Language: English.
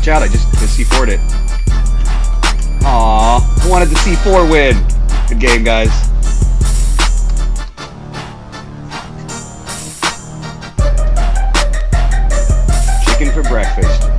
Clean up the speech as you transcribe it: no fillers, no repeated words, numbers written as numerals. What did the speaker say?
Watch out, I just C4'd it. Aw, I wanted the C4 win. Good game, guys. Chicken for breakfast.